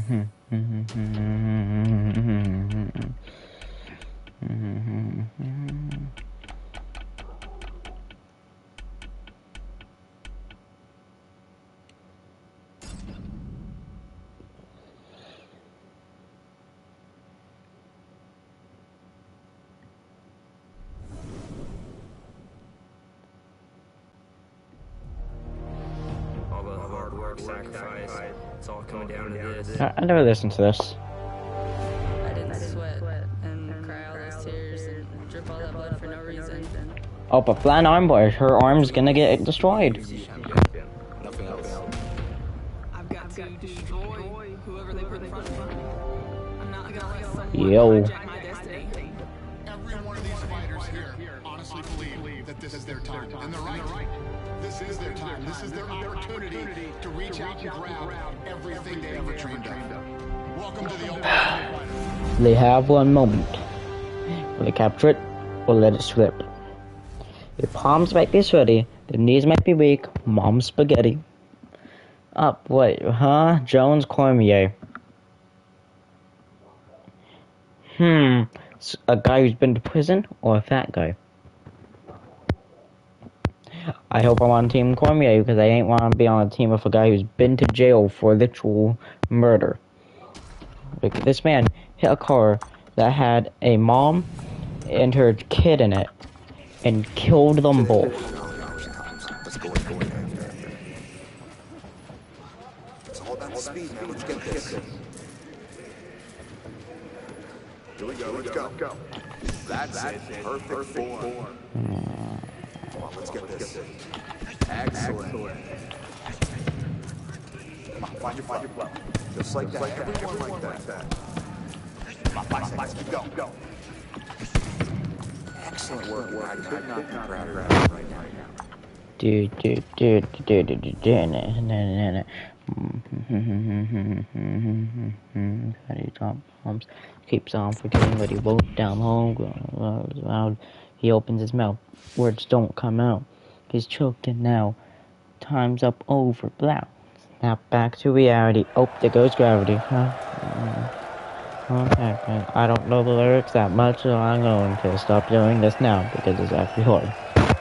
Sacrifice. It's all coming down to this. I never listened to this. I didn't sweat and cry all those tears and drip all that blood for no reason. Oh, but Flat Arm Boy, her arm's gonna get destroyed. Nothing else. I've got to destroy whoever they put in front of me. I'm not gonna let someone hijack my destiny. Every one of these fighters here honestly believe that this is their time, and they're right. This is their time. This is their opportunity to reach out and grab everything they ever dreamed of. Welcome to the Ultimate Fighter. They have one moment. Will they capture it or let it slip? Their palms might be sweaty, their knees might be weak, mom's spaghetti. Up, wait, huh? Jones Cormier. A guy who's been to prison or a fat guy? I hope I'm on Team Cormier because I ain't want to be on a team with a guy who's been to jail for literal murder. Like, this man hit a car that had a mom and her kid in it and killed them both. Let's go. It's all about speed, man. Let's get this. Here we go. Let's go. That's it. Perfect form. Come on, let's get this. Excellent. Come on, find your flow. Just like that. Everyone like that. Come on, biceps. Keep going. Go. Excellent work. I could not be prouder of you right now. He top pumps, keeps on forgetting what he wrote down home. Loud, he opens his mouth, words don't come out. He's choking now. Time's up over. Blow. Snap back to reality. Oh, there goes gravity. Okay, I don't know the lyrics that much, so I'm going to stop doing this now because it's actually hard.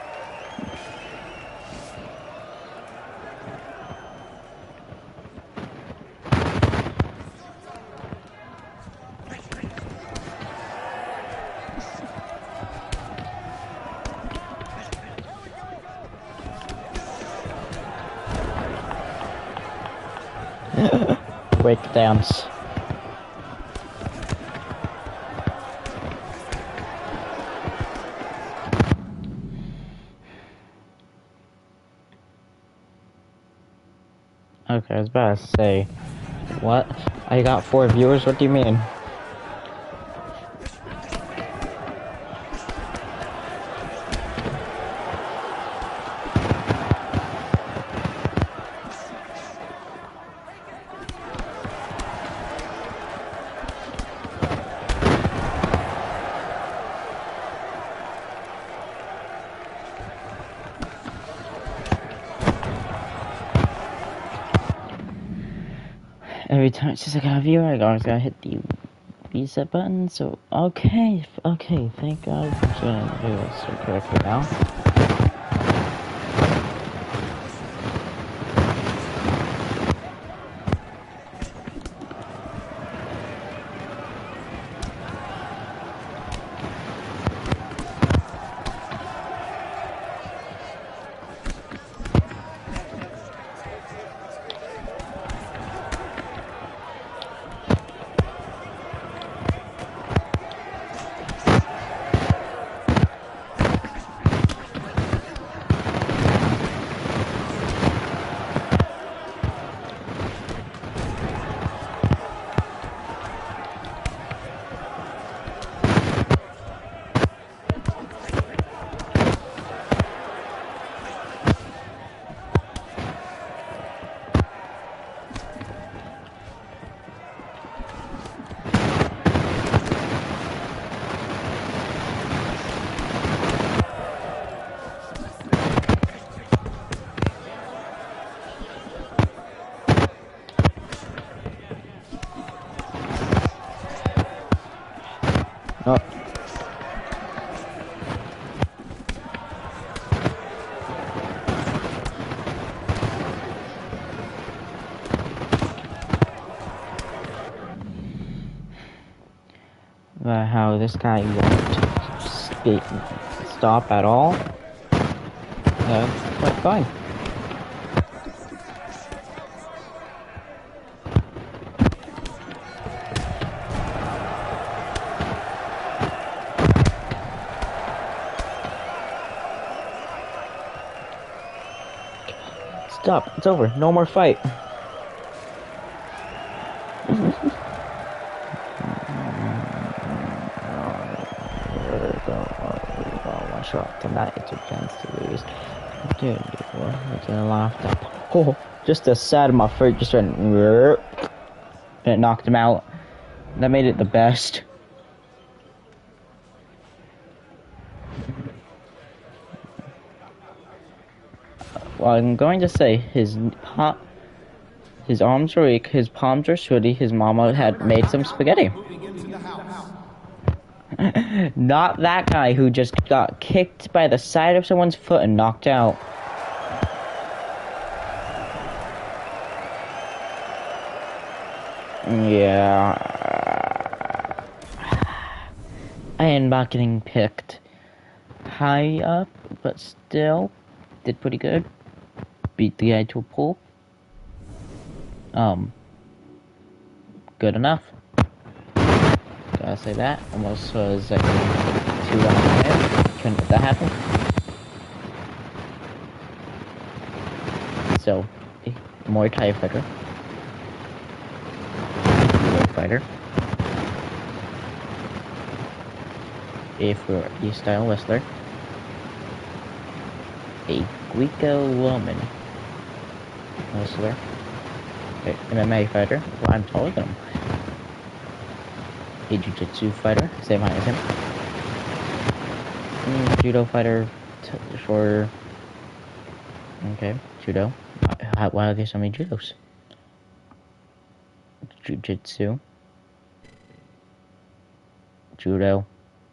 Breakdowns. Okay, I was about to say, what? I got 4 viewers? What do you mean? Every time it says I got a viewer, I always gotta hit the reset button. So, okay, thank God for doing this correctly now. Oh. How this guy won't stop at all. Quite fine. Stop, it's over. No more fight. One shot tonight, it's a chance to lose. Dude, it's gonna laugh up. Oh, just the side of my foot just went and it knocked him out. That made it the best. Well, I'm going to say his arms were weak, his palms were sweaty, his mama had made some spaghetti. Not that guy who just got kicked by the side of someone's foot and knocked out. Yeah. I am not getting picked high up, but still did pretty good. Beat the guy to a pool. Good enough. Gotta say that. Almost was like 2 rounds ahead. Couldn't let that happen. So, Muay Thai fighter. Fighter. A freestyle wrestler. A Greco-Roman wrestler. MMA fighter. Well, I'm taller than him. A jiu-jitsu fighter, same height as him. Judo fighter, shorter. Okay, judo. Why are there so many judos? Jiu-jitsu. Judo.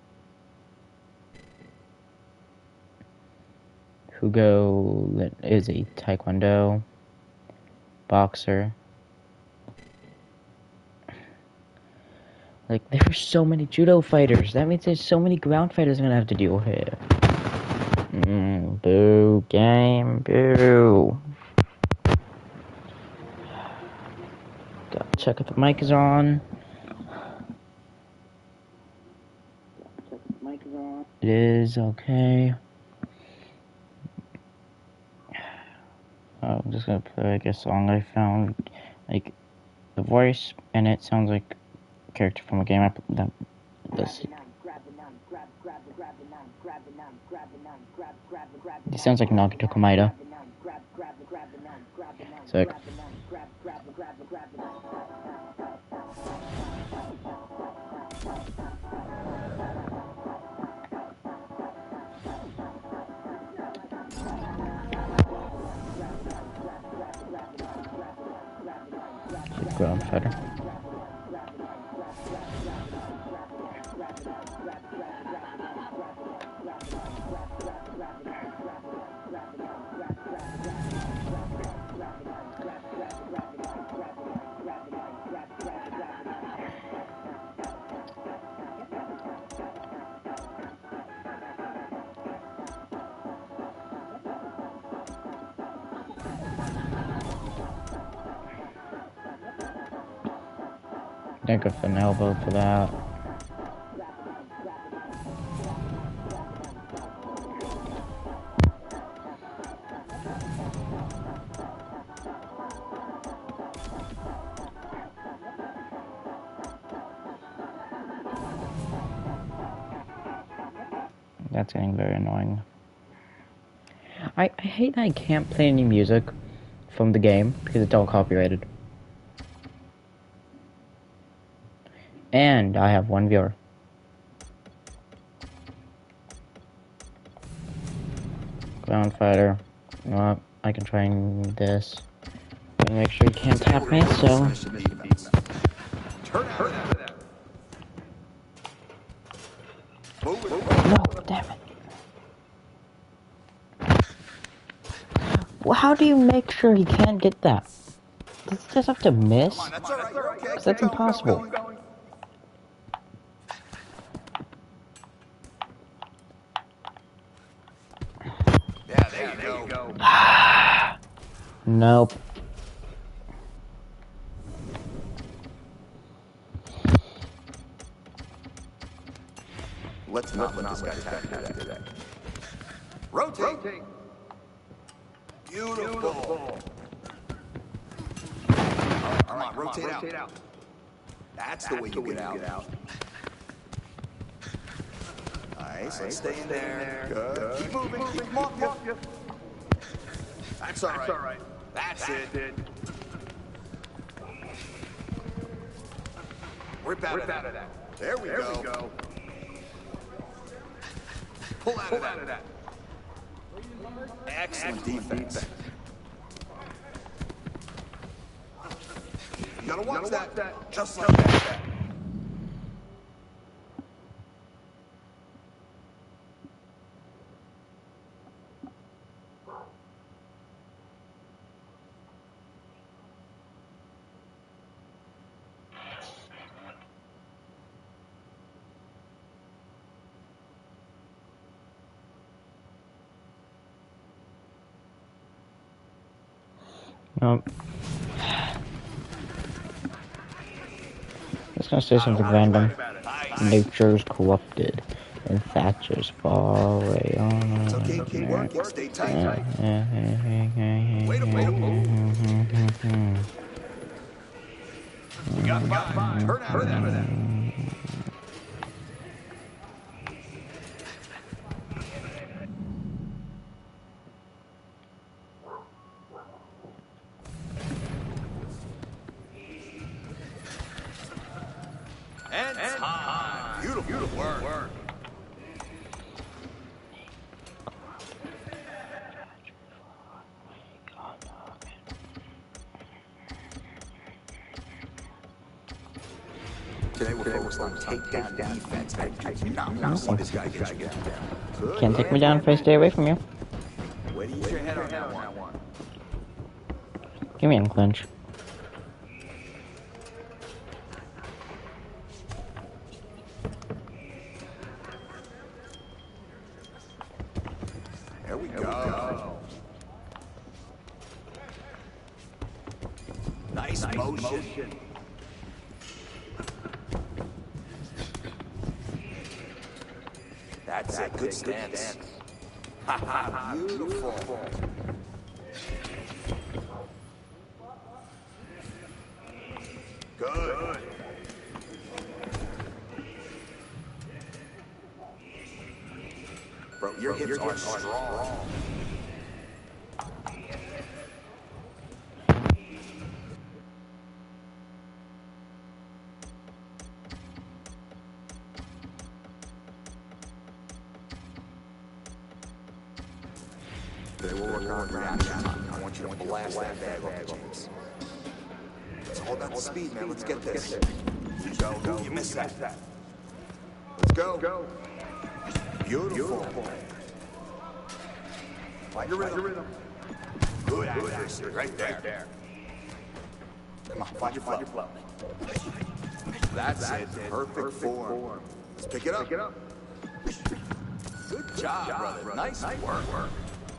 Hugo is a taekwondo. Boxer. Like, there are so many judo fighters. That means there's so many ground fighters I'm gonna have to deal with here. Boo, game, boo. Gotta check if the mic is on. It is, okay. I'm just gonna play like a song I found. Like, the voice in it sounds like a character from a game that does. It sounds like Nagito Komaeda. So like, ground fighter. I go for an elbow for that. That's getting very annoying. I hate that I can't play any music from the game because it's all copyrighted. And I have 1 viewer. Ground fighter. Well, I can try this. Gotta make sure you can't tap me, so. Move it. No, damn it. Well, how do you make sure he can't get that? Does he just have to miss? Come on, that's all right. You're okay. 'Cause that's Keep going, impossible. going. Yeah, there you go. Nope. Let's not let this guy tap today. Rotate. Beautiful. Come on, rotate out. That's the way you get out. Nice, let's stay in there. Good. Keep moving, keep them off you. That's all right. That's it. Rip out of that. There we go. Pull out of that. Excellent defense. You gotta watch that. Just like that. Let's gonna say something random. Nature's corrupted, and Thatcher's far away on. It's okay, keep working. Stay tight. Way to move. We got 5. Hurt out of that. And time. Beautiful work. Today we're focused on takedown defense. I do not see this guy get you down. Can't take me down if I stay away from you. Way to use your head on that one. Give me a clinch. There we go. Nice motion. That's a good stance. Beautiful. Good. Bro, your hips are strong. They will work on reaction. I want you to blast that bag off the James. It's all about the speed, man. Let's get this. Go. You missed that. Let's go. Beautiful. Find your rhythm. Good accuracy. Right there. Come on, find your flow. That's it. Perfect form. Let's pick it up. Good job, brother. Nice work.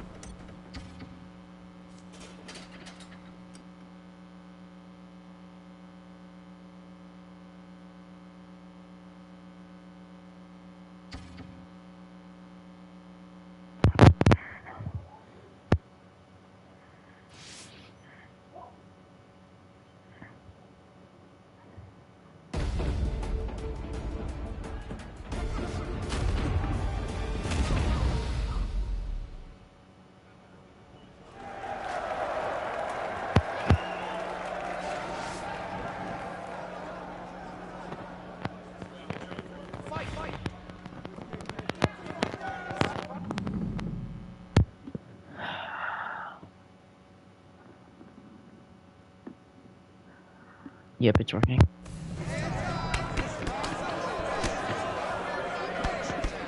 Yep, it's working.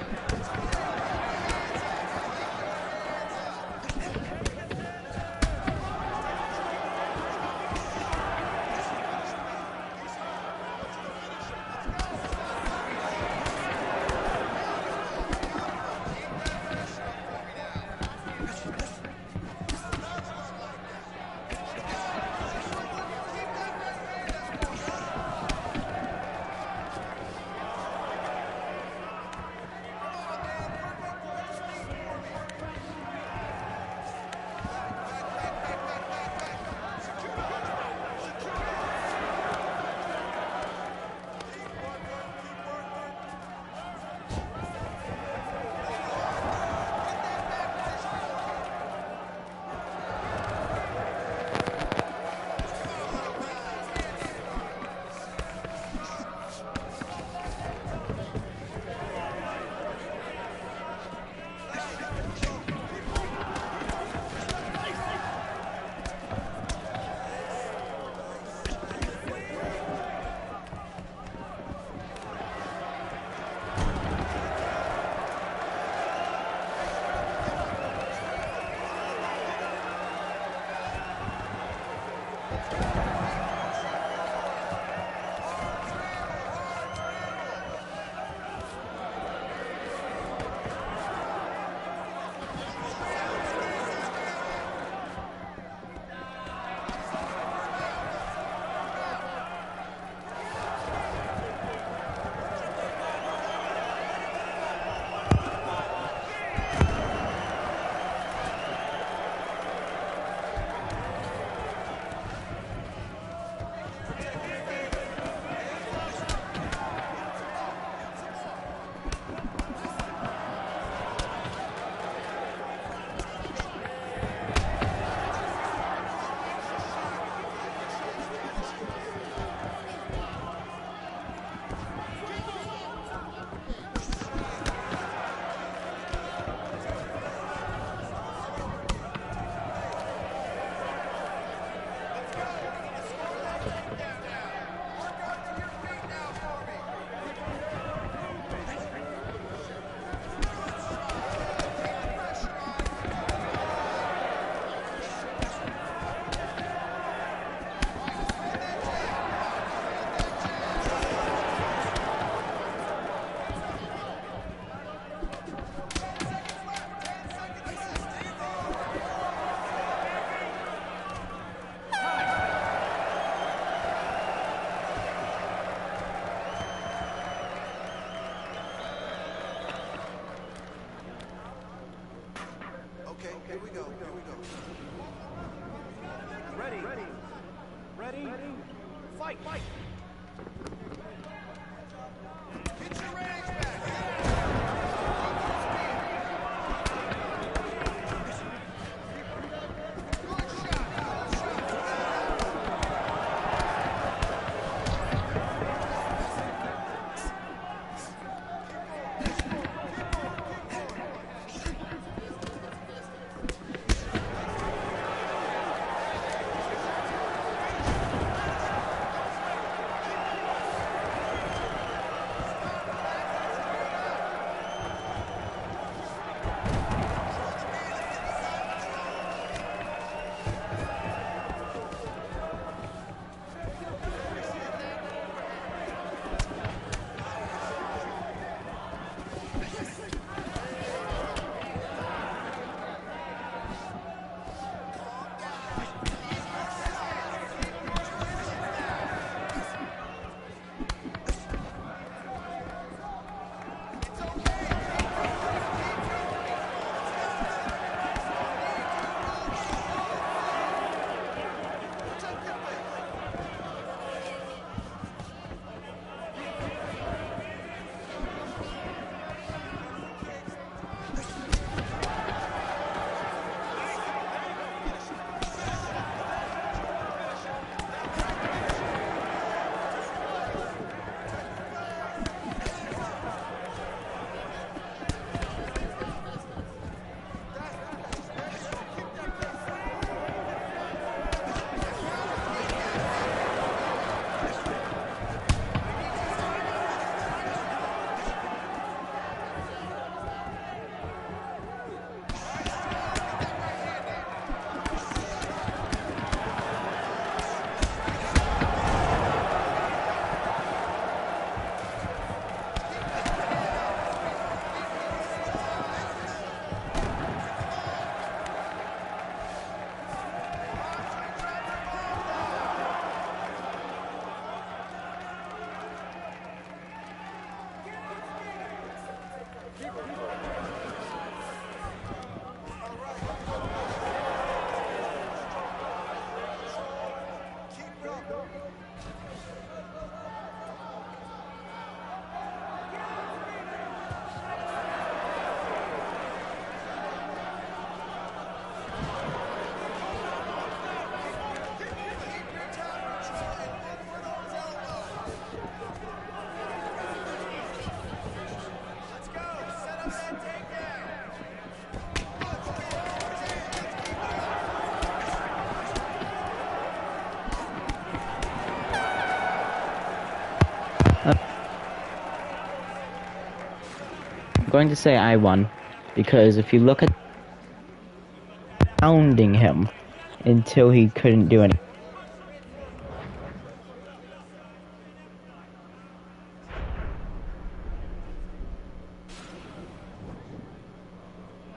I'm going to say I won, because if you look at pounding him until he couldn't do anything.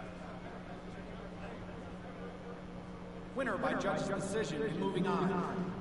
Winner by judge's decision, moving on.